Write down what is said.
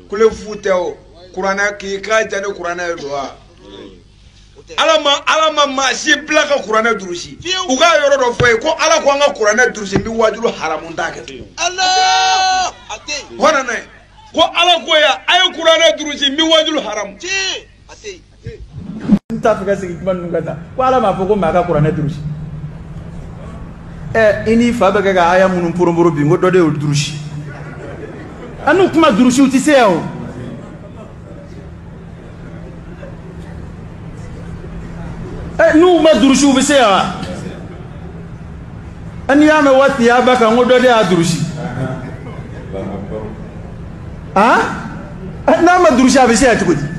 kule futeo kurana ki ka jane kurana do alama ma si blaka kurana durusi uga yoro do foy ko ala ko nga kurana durusi mi wajulu haramun take Allah ate wana nay ko ala ko ya ay kurana durusi mi wajulu haram ate nta fika sigi kuma nunga ta ko ala ma foko ma ka kurana durusi ini fa ba ga aya munun poromboro bi ngo dode durusi anu kuma durusi utiseo nu ma durusi ubisea ani ya me wati ya baka ngo dode a durusi na ma durusi abisea tukudi